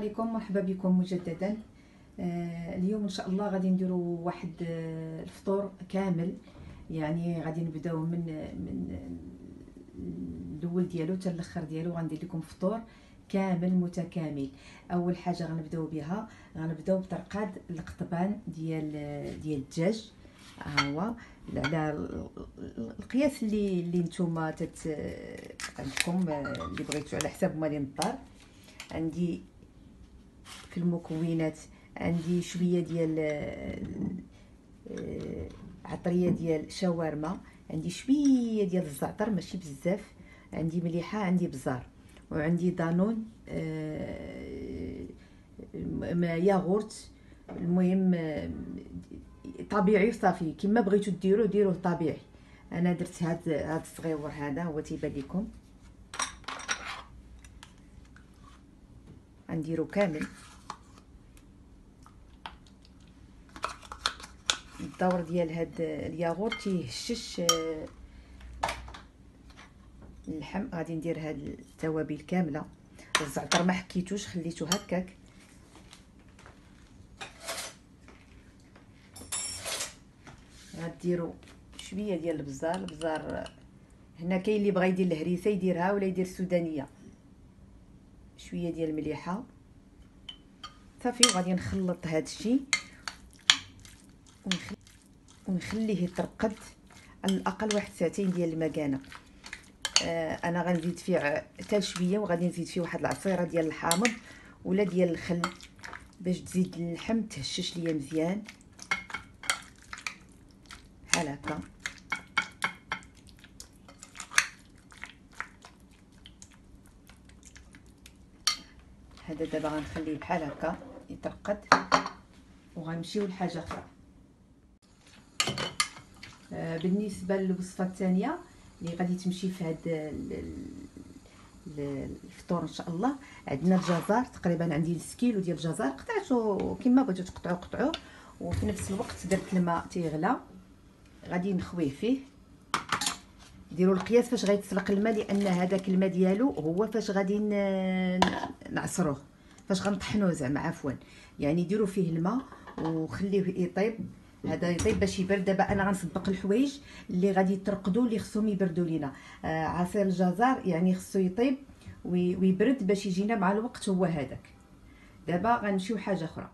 عليكم، مرحبا بكم مجددا. اليوم ان شاء الله غادي نديروا واحد الفطور كامل. يعني غادي نبداو من الاول ديالو حتى الاخر ديالو. غندير لكم فطور كامل متكامل. اول حاجه غنبداو بها، غنبداو بطرقاد القطبان ديال الدجاج. ها هو على القياس اللي نتوما عندكم، اللي بغيتو على حساب مالين الدار. عندي في المكونات عندي شويه ديال عطريه ديال شاورما، عندي شويه ديال الزعتر ماشي بزاف، عندي مليحه، عندي بزار، وعندي دانون، ياغورت. المهم طبيعي صافي، كما بغيتو ديروه طبيعي. انا درت هاد الصغيور هذا هو تيبان لكم. غنديرو كامل. الدور ديال هاد الياغورت تيهشش اللحم. غادي ندير هاد التوابل كامله. الزعتر ما حكيتوش، خليته هكاك. غديروا شويه ديال البزار هنا كاين اللي بغى يدير الهريسه يديرها ولا يدير السودانيه. شويه ديال المليحه صافي. وغادي نخلط هذا الشيء ونخليه يترقد على الاقل واحد ساعتين ديال المكانه. انا غنزيد فيه حتى شويه، وغادي نزيد فيه واحد العصيره ديال الحامض ولا ديال الخل باش تزيد اللحم تهشش ليا مزيان بحال هكا. هذا دابا غنخليه بحال هكا يترقد، وغنمشيو لحاجه اخرى. بالنسبه للوصفه الثانيه اللي غادي تمشي في هذا الفطور ان شاء الله، عندنا الجزر. تقريبا عندي نص كيلو ديال الجزر، قطعته كما بغيتو تقطعوه. وفي نفس الوقت درت الماء تيغلى، غادي نخويه فيه. ديروا القياس فاش غيتسلق الماء، لان هذاك الماء ديالو هو فاش غادي نعصروه، فاش غنطحنوه زعما، عفوا. يعني ديروا فيه الماء وخليوه يطيب. هذا يطيب باش يبرد. دابا انا غنسبق الحوايج اللي غادي يترقدوا، اللي خصهم يبردوا لينا. عصير الجزر يعني خصو يطيب ويبرد باش يجينا مع الوقت هو هذاك. دابا غنمشيو حاجه اخرى.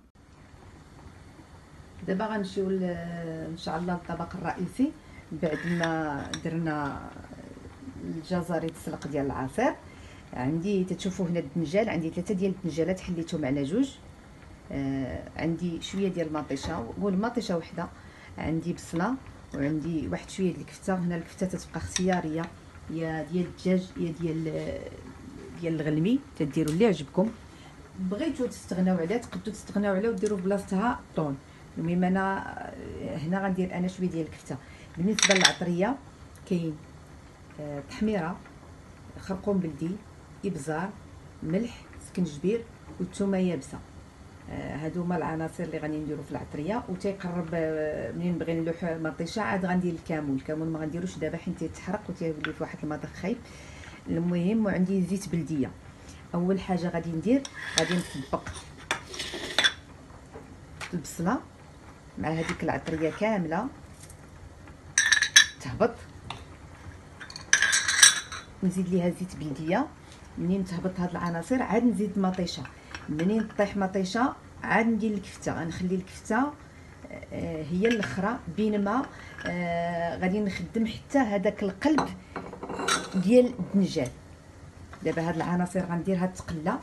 دابا غنمشيو ان شاء الله للطبق الرئيسي. بعد ما درنا الجزر يتسلق ديال العصير، عندي تتشوفوا هنا الدنجال. عندي 3 ديال الدنجالات حليتهم على جوج. عندي شويه ديال المطيشه، والمطيشه وحده. عندي بصله، وعندي واحد شويه ديال الكفته. هنا الكفته تتبقى اختياريه، يا ديال الدجاج يا ديال الغلمي، تديروا اللي عجبكم. بغيتو تستغناو عليه تقدروا تستغناو عليه وديروا بلاصتها طون. المهم انا هنا غندير انا شويه ديال الكفته. بالنسبه للعطريه كاين تحميره، خرقوم بلدي، ابزار، ملح، سكنجبير، والثومه يابسه. هادو هما العناصر اللي غادي نديرو في العطريه. وتيقرب منين بغي نلوح مطيشه عاد غندير الكمون ما غنديروش دابا حيت تيتحرق وتيولي في واحد المذاق خايب. المهم وعندي زيت بلديه. اول حاجه غادي ندير، غادي نطبق البصله مع هذيك العطريه كامله تهبط. نزيد ليها زيت بلديه. منين تهبط هاد العناصر عاد نزيد مطيشه. منين طيح مطيشه عاد ندير الكفته. غنخلي الكفته هي الاخرى، بينما غادي نخدم حتى هذاك القلب ديال الدنجال. دابا هاد العناصر غنديرها تقله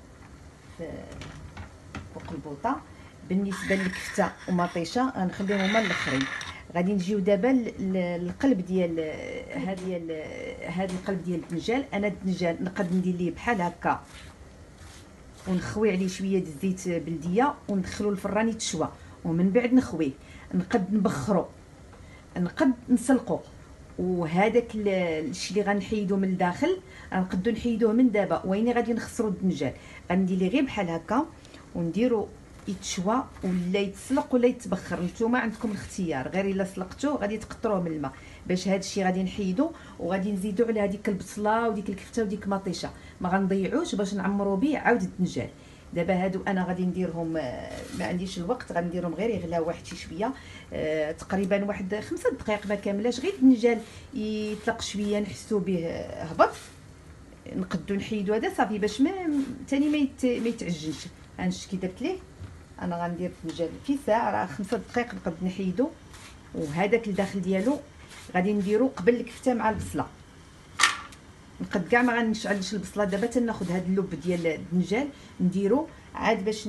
فوق البوطه. بالنسبه للكفته ومطيشه غنخليهم هما الاخرين. غادي نجيو دابا للقلب ديال هذا القلب ديال الدنجال. انا الدنجال نقد ندير ليه بحال هكا ونخوي عليه شويه د الزيت بلديه وندخلو الفران يتشوى، ومن بعد نخويه. نقد نبخرو، نقد نسلقو. وهذاك الشيء اللي غنحيدو من الداخل غنقدو نحيدوه من دابا. ويني غادي نخسرو الدنجال، غندير ليه غير بحال هكا ونديرو يتشوى ولا يتسلق ولا يتبخر. نتوما عندكم الاختيار، غير الا سلقتوه غادي تقطروه من الماء. باش هذا الشيء غادي نحيدو وغادي نزيدو على هذيك البصله وديك الكفته وديك مطيشه، ما غنضيعوش باش نعمرو به عاود الدنجال. دابا هادو انا غادي نديرهم، ما عنديش الوقت، غنديرهم غير يغلاو واحد شي شويه، تقريبا واحد 5 دقائق ما كاملاش، غير الدنجال يطلق شويه نحسو به هبط، نقدو نحيدو هذا صافي باش ما ثاني ما يتعجنش. هانش كي درت ليه انا غندير الدنجال في ساعه، راه 5 دقائق نقد نحيدو. وهذاك الداخل ديالو غادي نديرو قبل الكفته مع البصله، نقد كاع ما غنشعلش البصله دابا تناخذ هذا اللب ديال الدنجال نديرو عاد باش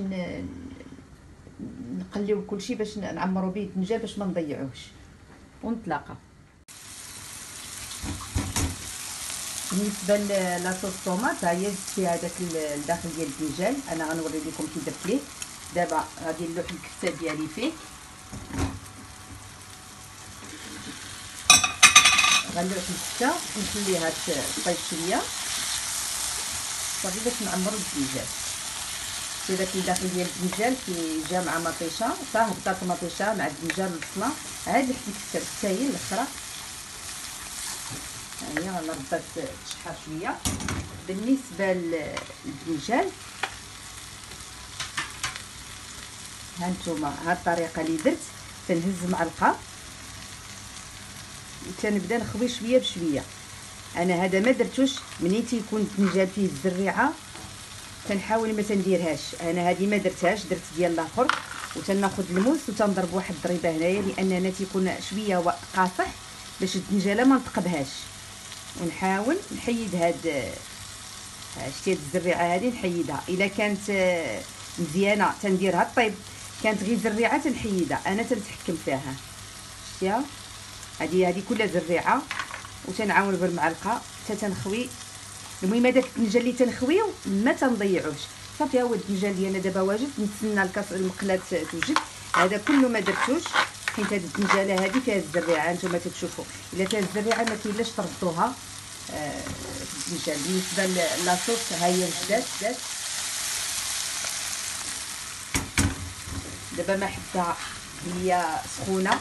نقليو كلشي باش نعمرو به الدنجال باش ما نضيعوهش. ونتلاقى. بالنسبه لاصوص طوماط، ها هي زدت فيها هذاك الداخل ديال الدنجال، انا غنوري لكم كي درت ليه. دابا غادي نلوح الكفته ديالي فيه، غنلوح الكفته نخليها طيب شويه صافي باش نعمرو الدنجال. شتي داك الداخل ديال الدنجال كي جا مع مطيشه، صافي هبطات المطيشه مع الدنجال والبصله، عاد لحت الكفته حتى هي الاخرى. ها هي انا ردات تشحر شويه. بالنسبه للدنجال هانتوما، هاد الطريقه اللي درت، تنهز معلقه وتنبدا نخوي شويه بشويه. انا هذا ما درتوش مني تيكون الدنجال فيه الزريعه، تنحاول ما تنديرهاش. انا هذه ما درتهاش، درت ديال الاخر. وتناخذ الموس وتنضرب واحد الضريبه هنايا، لان انا تيكون شويه قاصح باش الدنجاله ما نتقبهاش. ونحاول نحيد هاد شتي الزريعه هذه نحيدها. الا كانت مزيانه تنديرها طيب، كانت غير زريعه تنحيدها، انا تنتحكم فيها. شتيها هذه كلها زريعه، وتنعاون بالمعلقه حتى تنخوي. المهم هذاك الدنجال اللي تنخويو ما تنضيعوش. صافي هو الدنجال ديالنا دابا واجد، نتسنى المقله توجد. هذا كله ما درتوش حيت هاد الدنجاله هذه فيها الزريعه، نتوما تتشوفوا الا فيها الزريعه ما كاينلاش تردوها في الدنجال. بالنسبه لاصوص ها هي وجدات. دابا ما حدا هي سخونه،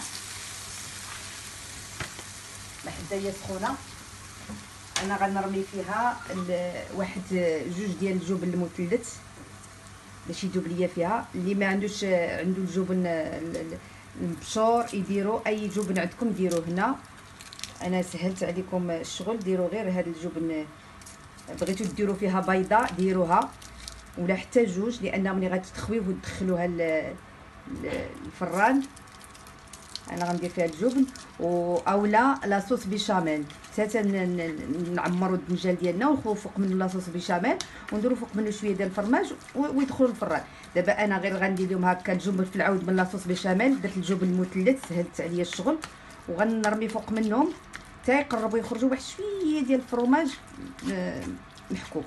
ما حدا هي سخونه، انا غنرمي فيها واحد 2 ديال الجبن المثلث باش يذوب ليا فيها. اللي ما عندوش عنده الجبن المبشور يديروا اي جبن عندكم ديروه هنا، انا سهلت عليكم الشغل. ديروا غير هذا الجبن، بغيتو ديروا فيها بيضه ديروها، ولا حتى 2، لان ملي غتخويوه وتدخلوها الفران. انا غندير فيها الجبن اولا لاصوص بيشاميل، حتى نعمروا الدنجال ديالنا ونخويو فوق منه لاصوص بيشاميل، ونديروا فوق منه شويه ديال الفرماج ويدخلوا الفران. دابا انا غير غندير لهم هكا الجبن في العود من لاصوص بيشاميل، درت الجبن المثلث سهلت عليا الشغل، وغنرمي فوق منهم حتى يقربوا يخرجوا واحد شويه ديال الفرماج محكوك.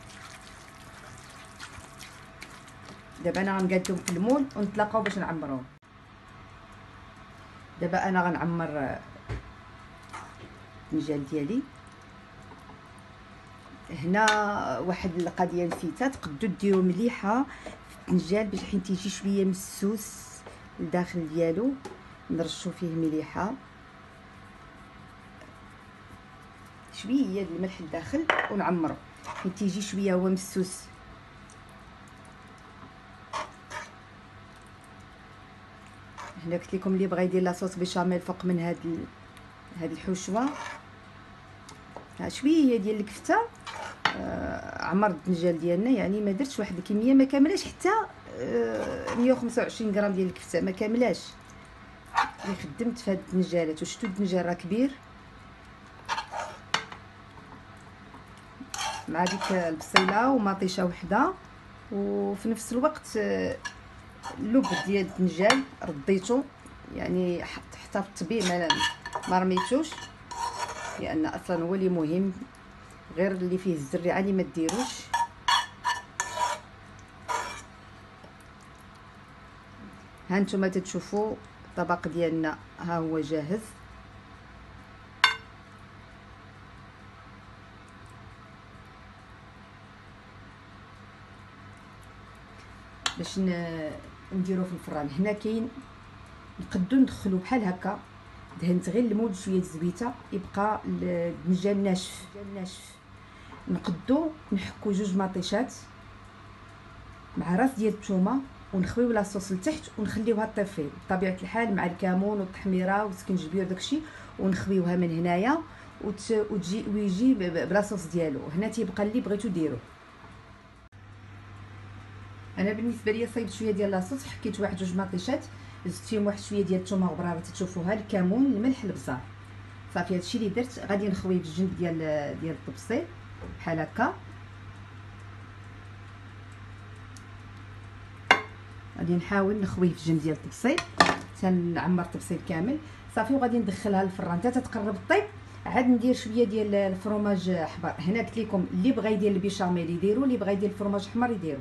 دابا انا غنقادهم في المول ونتلاقاو باش نعمروهم. دابا انا غنعمر الدنجال ديالي. هنا واحد القضيه نسيتها، تقدروا ديروا مليحه في الدنجال باش حين تيجي شويه مسوس الداخل ديالو، نرشوا فيه مليحه شويه ديال الملح الداخل ونعمرو حين تيجي شويه هو مسوس. هنا قلت لكم اللي بغى يدير لاصوص بيشاميل فوق من هاد الحشوه. ها شويه ديال الكفته، عمر الدنجال ديالنا، يعني ما درتش واحد الكميه ما كاملاش، حتى 125 غرام ديال الكفته ما كاملاش اللي خدمت في هاد الدنجالات. وشتو الدنجال راه كبير مع ديك البصيله ومطيشه وحده، وفي نفس الوقت اللب ديال الدنجال رديته، يعني حتى في الطبيب ما رميتوش، لان اصلا هو اللي مهم، غير اللي فيه الزريعه اللي ما ديروش. ها نتوما تتشوفوا الطبق ديالنا ها هو جاهز. باش نديرو في الفران. هنا كاين نقدو ندخلو بحال هكا، دهنت غير المول شويه الزبيته يبقى الدنجال ناشف. نقدو نحكو 2 مطيشات مع راس ديال الثومه، ونخويو لاصوص لتحت ونخليوها طيب فيه بطبيعه الحال مع الكمون والتحميره والسكنجبير وداكشي، ونخويوها من هنايا وتجي ويجي بلاصوص ديالو. هنا تيبقى اللي بغيتو ديرو. انا بالنسبه ليا صايبت شويه ديال لاصوص، حكيت واحد جوج مطيشات، زدت فيهم واحد شويه ديال الثومه غبره تشوفوها، الكمون، الملح، البصل. صافي هادشي اللي درت. غادي نخويه في الجنب ديال الطبسيل بحال هكا. غادي نحاول نخويه في الجنب ديال الطبسيل تنعمر الطبسيل كامل. صافي وغادي ندخلها للفران حتى تتقرب طيب. عاد ندير شويه ديال الفرماج احمر. هنا قلت لكم اللي بغى يدير البيشاميل يديروا، اللي بغى يدير الفرماج احمر يديروا.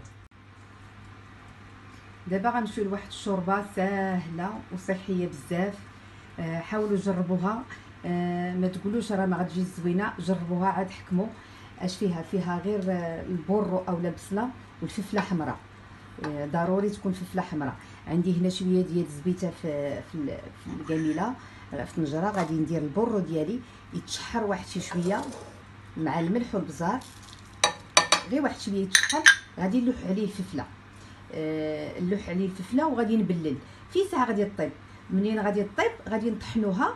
دابا غنمشيو لواحد الشوربه ساهله وصحيه بزاف. حاولوا جربوها، ما تقولوش راه ما غتجي زوينه، جربوها عاد حكموا اش فيها غير البورو اولا البصله والفلفله حمراء. ضروري تكون فلفله حمراء. عندي هنا شويه ديال الزبيته في الجميله في الطنجره. غادي ندير البورو ديالي يتشحر واحد شي شويه مع الملح والبزار، غير واحد شويه يتشحر. غادي نلوح عليه الفلفله، نلوح عليه الفلفله وغادي نبلل في ساعه. غادي طيب. منين غادي طيب غادي نطحنوها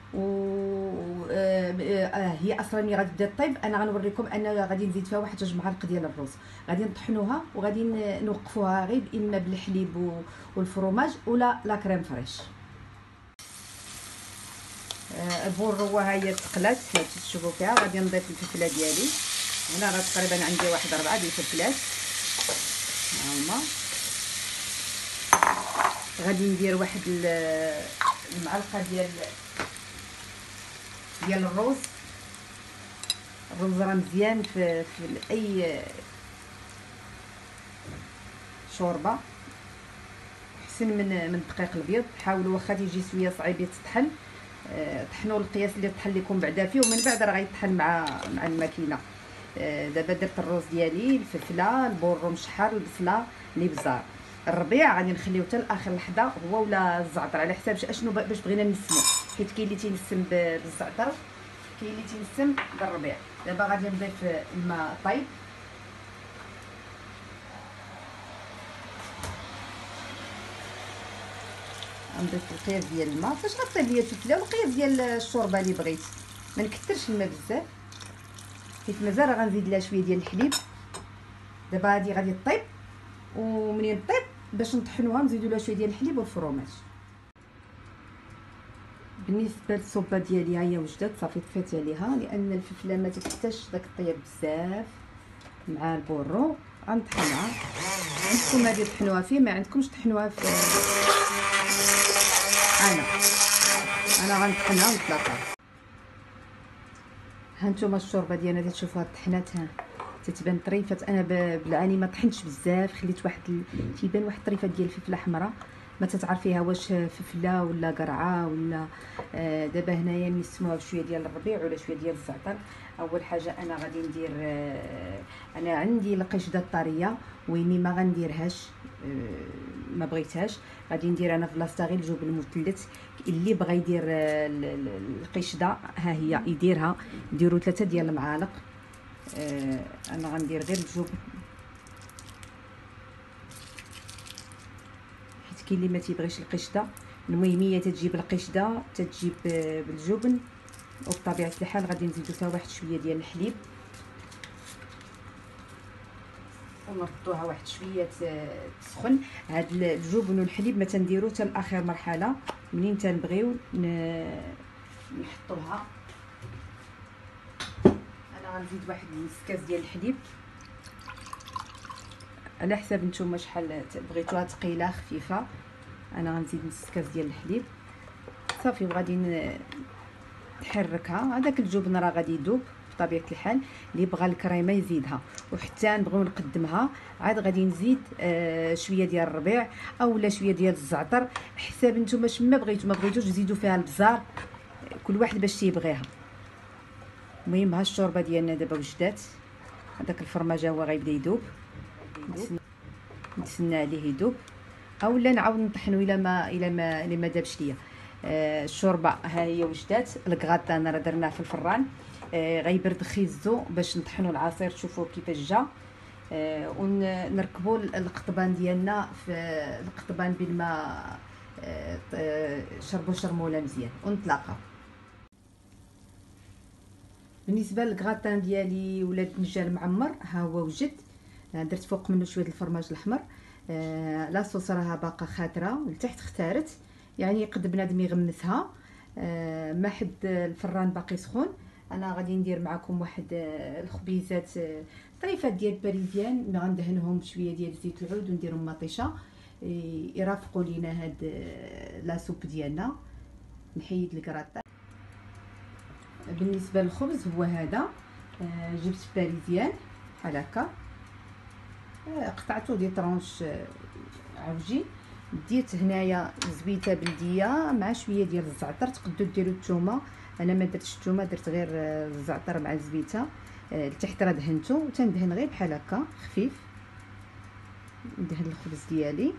هي اصلا ملي غادي تبدا طيب انا غنوريكم انا غادي نزيد فيها واحد 2 معالق ديال الرز. غادي نطحنوها وغادي نوقفوها غير اما بالحليب والفرماج ولا لا كريم فريش. البورو ها هي تقلات تشوفوا فيها. غادي نضيف الفلفله ديالي. هنا راه تقريبا عندي واحد 4 ديال الفلفلات ها هما. غادي ندير واحد المعلقه ديال الرز راه مزيان في اي شوربه، احسن من الدقيق الابيض. حاولوا واخا تيجي شويه صعيب يتطحن، طحنوا القياس اللي طحن لكم بعدا فيه، ومن بعد راه غيطحن مع الماكينه. دابا درت الرز ديالي، الفلفله، البورو مشحر، البصله، الابزار. الربيع غادي نخليو حتى لاخر لحظه، هو ولا الزعتر على حساب اشنو باش بغينا نسمو، حيت كاين اللي تينسم بالزعتر، كاين اللي تينسم بالربيع. دابا غادي نضيف الماء طيب. نضيف القياس ديال الماء فاش غطيب ليا الفلفله، والقياس ديال الشوربه اللي بغيت. ما نكثرش الماء بزاف حيت مازال غنزيد لها شويه ديال الحليب. دابا هادي غادي طيب، ومنين طيب باش نطحنوها نزيدوا لها شويه ديال الحليب والفرماج. بالنسبه للصوبه ديالي ها هي وجدت. صافي طفيت عليها لان الفلفله ما تحتاجش داك الطياب بزاف. مع البورو غنطحنها. عندكم غادي تطحنوها فيه، ما عندكمش طحنوها في انا غنطحنها ونطلقها. ها نتوما الشوربه ديالنا اللي تشوفوها طحنات، ها تتبان طريفه. انا بالعاني ما طحنتش بزاف، خليت تيبان واحد الطريفه ديال الفلفله حمراء ما تتعرفيها واش فلفله ولا قرعه ولا. دابا هنايا نسموها بشويه ديال الربيع ولا شويه ديال الزعتر. اول حاجه انا غادي ندير انا عندي القشده الطريه ويني ما غنديرهاش، ما بغيتهاش. غادي ندير انا في بلاصتها غير الجبن المثلث. اللي بغى يدير القشده ها هي يديرها، ديروا 3 ديال المعالق. انا غندير غير الجبن حيت كاين اللي ما تيبغيش القشده. المهم هي تتجيب القشده تتجيب بالجبن، وبطبيعه الحال غادي نزيدو فيها واحد شويه ديال الحليب ونرطوها واحد شويه تسخن. هاد الجبن والحليب ما تنديرو حتى لاخر مرحله، منين تنبغيو نحطوها. انا غنزيد واحد نص كاس ديال الحليب على حساب نتوما شحال بغيتوها، ثقيله خفيفه. انا غنزيد نص كاس ديال الحليب. صافي وغادي نحركها. هذاك الجبن راه غادي يذوب بطبيعه الحال. اللي بغى الكريمه يزيدها، وحتى نبغيو نقدمها عاد غادي نزيد شويه ديال الربيع اولا شويه ديال الزعتر حساب نتوما ما بغيتو. ما بغيتوش تزيدوا فيها البزار، كل واحد باش تيبغيها. المهم ها الشوربه ديالنا دابا وجدات. هذاك الفرماج هو غيبدا يذوب، نتسنى عليه يذوب اولا نعاود نطحنو الا ما دابش ليا. الشوربه ها هي وجدات. الكغاطان راه درناه في الفران، غيبرد خيزو باش نطحنوا العصير. تشوفوا كيفاش جا. ونركبوا القطبان ديالنا في القطبان بين ما شربوا شرموله مزيان ونطلقوا. بالنسبه للكغاتان ديالي ولا الدنجال معمر ها هو وجد. درت فوق منه شويه الفرماج الاحمر. لاصوص راها باقا خاتره لتحت اختارت، يعني يقد بنادم يغمسها. ما حد الفران باقي سخون. انا غادي ندير معكم واحد الخبيزات طريفات ديال باريزيان، ما غندهنهم بشويه ديال زيت العود ونديرهم مطيشه يرافقوا لينا هاد لا سوب ديالنا. نحيد الكراطه. بالنسبه للخبز هو هذا. جبت باريزيان بحال هكا، قطعته دي طرونش عوجي. ديت هنايا زبيته بلديه مع شويه ديال الزعتر. تقدروا ديروا الثومه، انا ما درتش الثومه، درت غير الزعتر مع الزبيته. لتحت راه دهنته وتندهن غير بحال هكا خفيف. ندهن الخبز ديالي.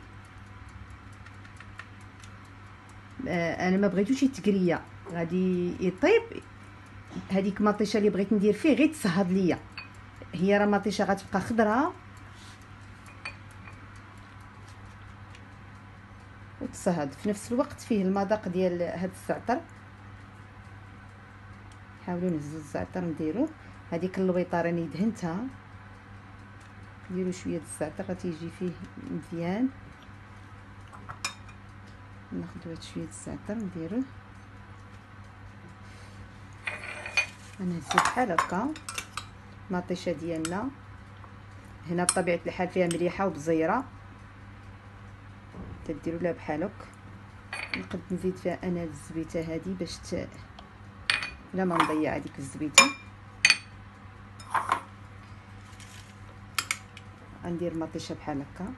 انا ما بغيتوش يتقريه، غادي يطيب. هذيك مطيشه اللي بغيت ندير فيه غير تصهد ليا، هي راه مطيشه غتبقى خضراء وتصهد في نفس الوقت. فيه المذاق ديال هاد الزعتر. حاولوا نهزوا الزعتر نديروه. هذيك اللويطه راني دهنتها، نديروا شويه الزعتر غتيجي فيه مزيان. ناخذ واحد شويه الزعتر نديروه، غنهزو بحال هكا. مطيشه ديالنا هنا بطبيعه الحال فيها مليحه وبزيره، تديروا لها بحال هكا. نقد نزيد فيها انا الزبيته هذه باش لا ما نضيع هذيك الزبيته. غندير مطيشه بحال هكا.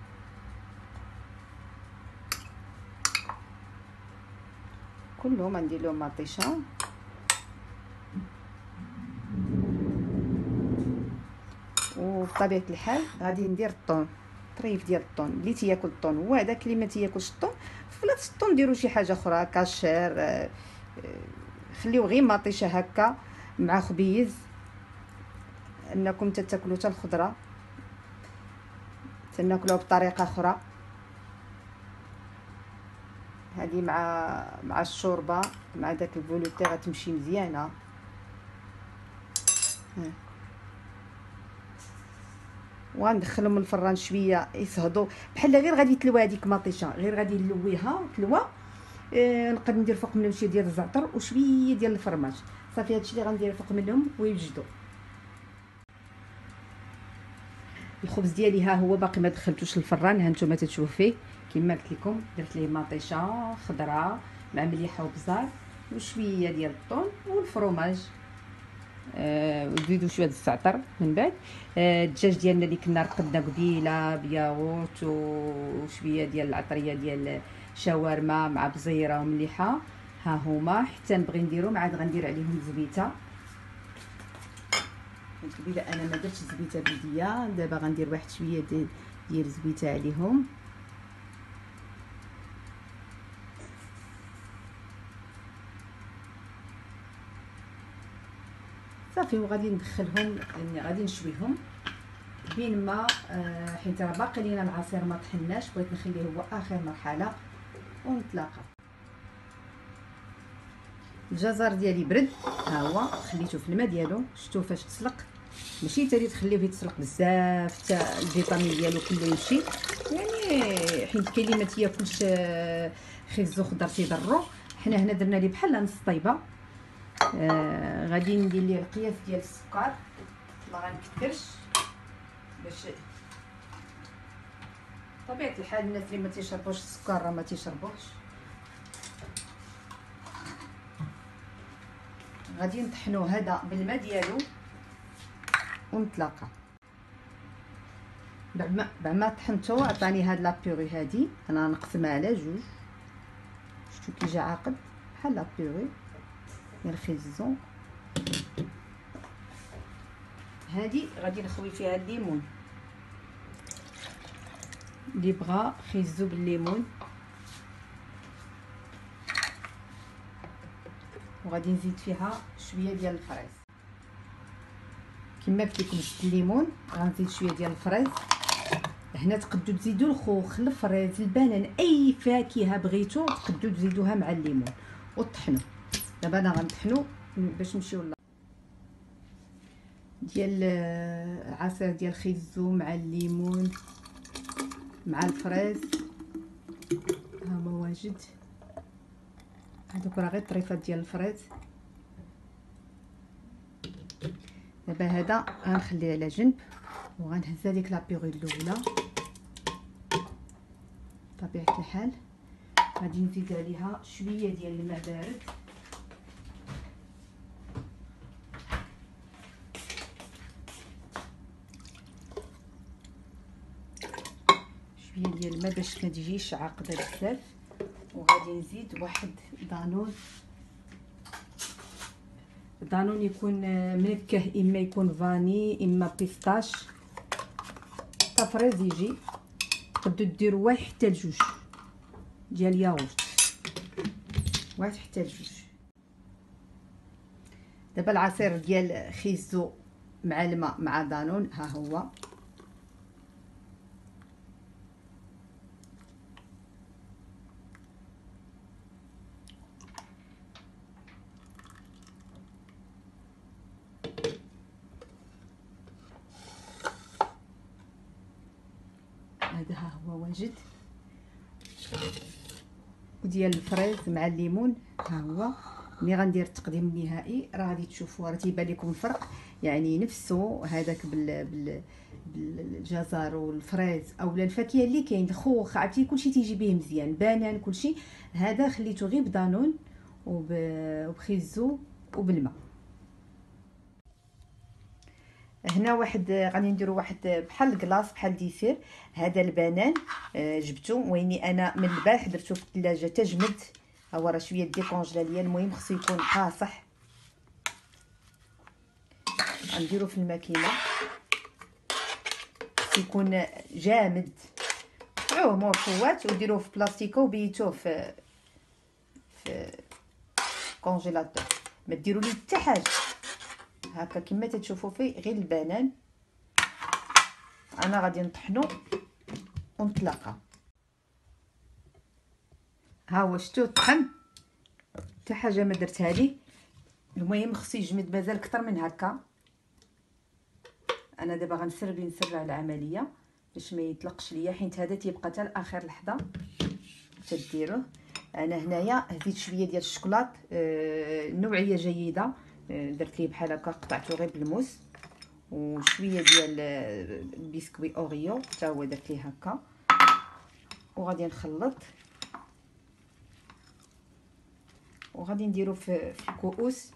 كلهم غندير لهم مطيشه. وبطبيعه الحال غادي ندير الطون، طريف ديال الطون. اللي تياكل الطون هو هذاك، اللي ما تياكلش الطون في بلاصه الطون ديروا شي حاجه اخرى، كاشير. خليو غير مطيشه هكا مع خبيز، انكم تاكلوا حتى الخضره تناكلوها بطريقه اخرى. هذه مع الشوربه مع داك البولوتي غتمشي مزيانه. وغندخلهم الفران شويه يصهدوا بحال غير غادي تلوى هذيك مطيشه، غير غادي نلويها تلوى. نقدر ندير فوق منهم شويه ديال الزعتر وشويه ديال الفرماج. صافي هادشي اللي غندير فوق منهم ويوجدوا. الخبز ديالي ها هو باقي ما دخلتوش للفران، ها نتوما تتشوفوا فيه كما قلت لكم. درت ليه مطيشه خضراء مع مليحه وبزار وشويه ديال الطون والفرماج. وزيدوا شويه الزعتر من بعد. الدجاج ديالنا اللي كنا رقدنا قبيله بياغورت وشويه ديال العطريه ديال شاورما مع بزيره ومليحه، ها هما. حتى نبغي نديرهم عاد غندير عليهم زبيته. قبيله انا ما درتش زبيته بلديه، دابا غندير واحد شويه ديال زبيته عليهم. صافي وغادي ندخلهم، غادي نشويهم بين ما حيت راه باقي لينا العصير ما طحناش، بغيت نخليه هو اخر مرحله ونتلاقى. الجزر ديالي برد، ها هو خليته في الماء ديالو. شفتوا فاش تسلق، ماشي تالي تخليوه يتسلق بزاف حتى الفيتامين ديالو كله يمشي، يعني حيت كاين اللي ما تياكلش خيزو خضر تيضرو. حنا هنا درنا ليه بحال نص طيبه. غادي ندير ليه القياس ديال السكر، ما غنكثرش باش طبيعه الحال الناس اللي ما تيشربوش السكر راه ما تيشربوش. غادي نطحنو هذا بالماء ديالو ونتلاقى. بعد ما طحنتو عطاني هاد لابيغي هادي، انا نقسمها على جوج. شفتو كي جا عاقد بحال لابيغي ديال الخيزو. هادي غادي نخوي فيها الليمون، اللي بغى خيزو بالليمون. وغادي نزيد فيها شويه ديال الفريز. كما قلت لكم زدت الليمون، غنزيد شويه ديال الفريز. هنا تقدروا تزيدوا الخوخ، الفريز، البنان، اي فاكهه بغيتو تقدروا تزيدوها مع الليمون وطحنوا. دابا انا غنطحنوا باش نمشيو ديال عصير ديال خيزو مع الليمون مع الفريز. ها هو واجد، هادوك راه غير طريفات ديال الفريز. دابا هذا غنخليه على جنب، وغنهز هذيك لابيغي الاولى بطبيعه الحال. غادي نزيد عليها شويه ديال الماء بارد، شويه ديال الماء باش ما تجيش عاقده بزاف. وغادي نزيد واحد دانون يكون منكه، اما يكون فاني اما بيستاش تفريز يجي. تقدروا ديروا واحد حتى لجوج ديال ياغورت، واحد حتى لجوج. دابا العصير ديال خيزو مع الماء مع دانون ها هو. هذا ها هو واجد. وديال الفريز مع الليمون ها هو. ملي غندير التقديم النهائي راه غادي تشوفوا، راه تيبان لكم الفرق، يعني نفسه هذاك بالجزر والفريز اولا الفاكهه اللي كاين، الخوخ، عرفتي كلشي تيجي به مزيان، بنان كلشي. هذا خليته غير بدانون وبخيزو وبالماء. هنا واحد غادي نديرو واحد بحال الكلاص بحال ديسير. هذا البنان جبتو، ويني انا من البارح درتو في الثلاجه تجمد. ها هو راه شويه ديكونجلا ليا، المهم خصو يكون قاصح. غنديرو في الماكينه، خصو يكون جامد. قطعوه مورفوات وديروه في بلاستيكه وبيتوه في كونجيلاتور. ما ديروا ليه حتى حاجه، هكا كما تتشوفوا فيه غير البنان. انا غادي نطحنو ونتلاقى. ها هو شتو طحن، حتى حاجه ما درتها ليه. المهم خصو يجمد مازال اكثر من هكا. انا دابا نسرع العمليه باش ما يطلقش ليا، حيت هذا تيبقى حتى لاخر لحظه تديروه. انا هنايا هزيت شويه ديال الشوكولات نوعيه جيده، درت ليه بحال هكا، قطعته غير بالموس. وشويه ديال بسكوي اوريو حتى هو درت ليه هكا. وغادي نخلط، وغادي نديرو في كؤوس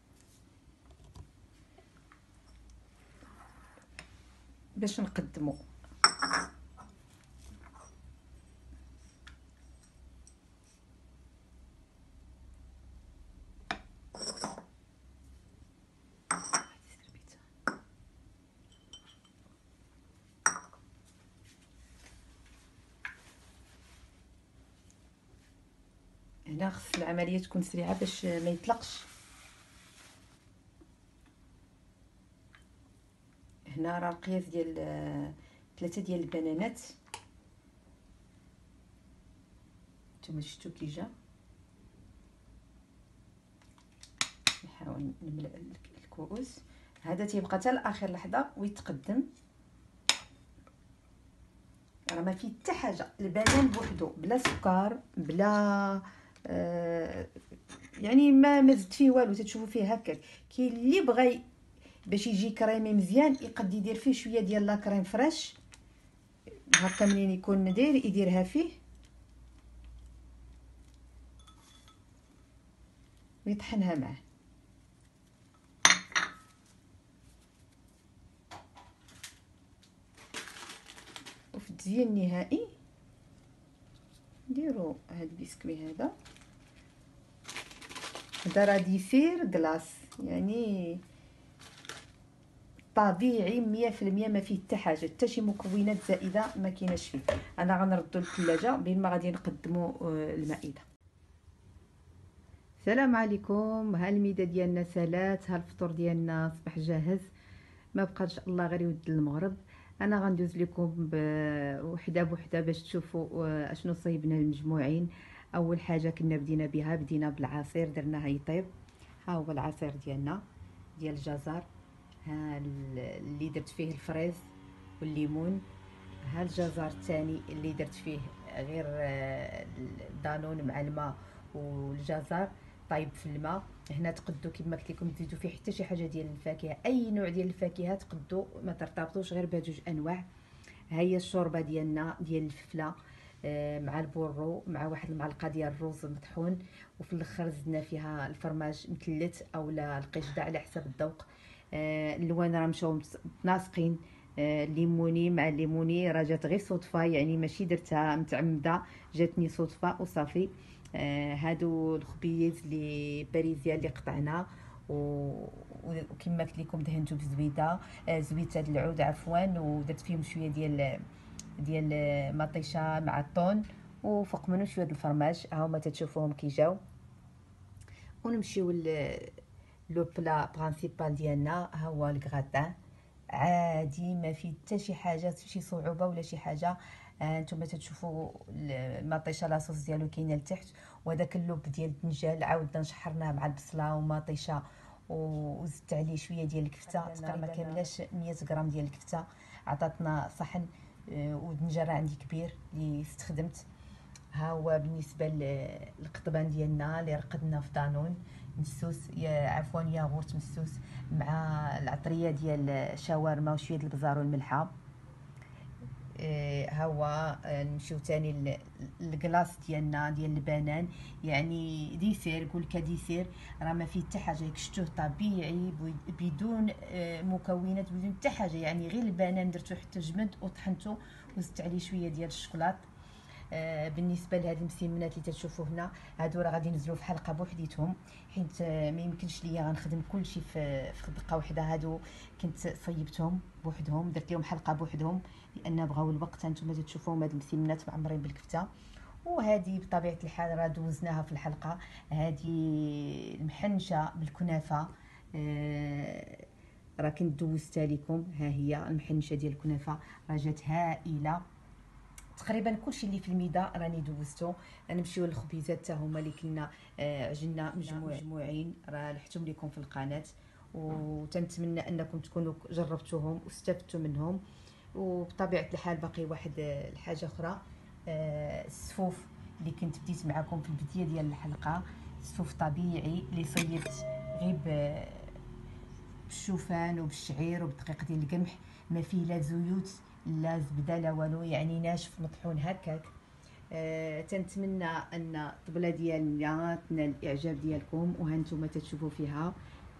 باش نقدمو. هنا خص العمليه تكون سريعه باش ما يطلقش. هنا راه القياس ديال 3 ديال البنانات، نتوما شفتوا كي جا. نحاول نملأ الكؤوس. هذا تيبقى حتى لاخر لحظه ويتقدم. راه ما فيه حتى حاجه، البنان بوحدو بلا سكر بلا يعني ما زدت فيه والو. تتشوفوا فيه هكاك. كاين اللي بغى باش يجي كريمي مزيان يقد يدير فيه شويه ديال لا كريم فريش هكا. منين يكون ندير يديرها فيه ويطحنها معاه. وفي التزيين النهائي نديرو هاد البسكوي هذا راه ديسير كلاص، يعني طبيعي 100%، ما فيه حتى حاجه، حتى شي مكونات زائده ما كايناش فيه. انا غنردو للثلاجه بين ما غادي نقدموا المائده. السلام عليكم. ها الميده ديالنا سالات، ها الفطور ديالنا صبح جاهز. ما بقى ان شاء الله غير يود المغرب. انا غندوز لكم وحده بوحده باش تشوفوا اشنو صايبنا المجموعين. اول حاجه كنا بدينا بالعصير، درناه يطيب. ها هو العصير ديالنا ديال الجزر، ها اللي درت فيه الفريز والليمون. ها الجزر الثاني اللي درت فيه غير دانون مع الماء والجزر طايب في الماء. هنا تقدو كما قلت لكم تزيدوا فيه حتى شي حاجه ديال الفاكهه، اي نوع ديال الفاكهه تقدو، ما ترتبطوش غير بهاد جوج انواع. ها هي الشوربه ديالنا ديال الففله مع البورو، مع واحد المعلقه ديال الرز مطحون، وفي الاخر زدنا فيها الفرماج مثلث اولا القشده على حسب الذوق. اللوان راه مشاو متناسقين. الليموني مع الليموني راه جات غير صدفه، يعني ماشي درتها متعمده، جاتني صدفه وصافي. هادو الخبيز اللي باريزيا اللي قطعنا، وكما قلت لكم دهنتو بزبيده، زويته د العود عفوا، ودرت فيهم شويه ديال مطيشه مع الطون، وفوق منو شويه د الفرماج. ها هما تتشوفوهم كي جاو. ونمشيو لو بلا برينسيبال ديالنا، ها هو الكغاتان. عادي ما فيه حتى شي حاجه، شي صعوبه ولا شي حاجه. نتوما تتشوفوا المطيشه لاصوص ديالو كاينه لتحت، وهذاك اللوب ديال الدنجال عاودنا شحرناه مع البصله ومطيشه، وزدت عليه شويه ديال الكفته، تقريبا ما كاملاش 100 غرام ديال الكفته. عطاتنا صحن. والدنجال عندي كبير اللي استخدمت. ها هو بالنسبه للقطبان ديالنا اللي رقدنا في دانون مسوس، عفوا ياغورت مسوس مع العطريه ديال شاورما وشويه البزار والملحه. ها هو نمشيو تاني الكلاص ديالنا ديال البنان، يعني ديسير، قول كديسير، راه ما فيه حتى حاجه، كشتوه طبيعي بدون مكونات، بدون حتى حاجه، يعني غير البنان درتو حتى جمد وطحنته وزدت عليه شويه ديال الشوكولات. بالنسبه لهاد المسمنات اللي تشوفوا هنا، هادو راه غادي نزلوا في حلقه بوحديتهم، حيت ما يمكنش ليا غنخدم كلشي في دقه واحده. هادو كنت صيبتهم بوحدهم، درت لهم حلقه بوحدهم لان بغاو الوقت. هانتوما تشوفوهم هاد المسمنات معمرين بالكفته. وهذه بطبيعه الحال راه دوزناها في الحلقه. هذه المحنشه بالكنافه، راه كنت دوزتها لكم. ها هي المحنشه ديال الكنافه، راه جات هائله. تقريبا كلشي اللي في الميدا راني دوزتو. نمشيو للخبيزات حتى هما اللي كنا عجلنا مجموعين، راه لحتهم لكم في القناه، وتنتمنى انكم تكونوا جربتوهم واستفدتوا منهم. وبطبيعه الحال باقي واحد الحاجه اخرى، السفوف اللي كنت بديت معكم في البدايه ديال الحلقه، سفوف طبيعي اللي صيبت غير بالشوفان وبالشعير وبالدقيق ديال القمح، ما فيه لا زيوت لا زبده لا والو، يعني ناشف مطحون هكاك. تنتمنى ان الطبله ديالنا تنال الاعجاب ديالكم. وهانتوما تتشوفوا فيها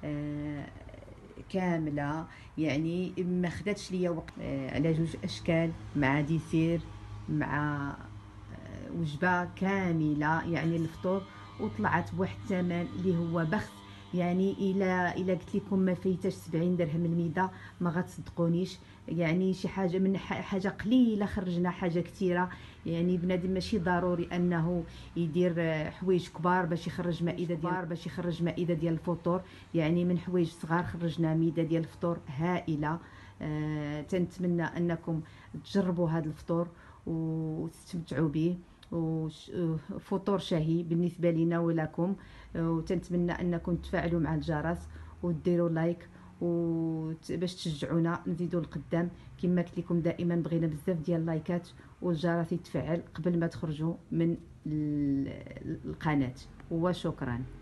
كامله، يعني ما خداتش ليا وقت، على جوج اشكال مع ديسير مع وجبه كامله، يعني الفطور. وطلعت بواحد الثمن اللي هو بخس، يعني الا قلت لكم ما فايتاش 70 درهم الميده ما غتصدقونيش. يعني شي حاجه من حاجه قليله خرجنا حاجه كثيره. يعني بنادم ماشي ضروري انه يدير حوايج كبار باش يخرج مائده ديال الفطور، يعني من حوايج صغار خرجنا مائده ديال الفطور هائله. تنتمنى انكم تجربوا هذا الفطور وتستمتعوا به، وفطور شهي بالنسبه لنا ولكم. وتنتمنى انكم تفاعلوا مع الجرس وديروا لايك باش تشجعونا نزيدوا القدام. كما قلت لكم دائما بغينا بزاف ديال اللايكات والجرس يتفعل قبل ما تخرجوا من القناه. وشكرا.